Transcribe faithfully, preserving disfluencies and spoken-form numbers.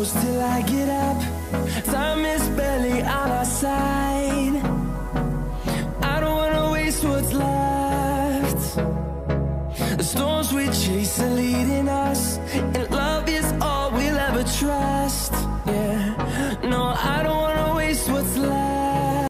close till I get up. Time is barely on our side. I don't wanna waste what's left. The storms we chase are leading us, and love is all we'll ever trust. Yeah, no, I don't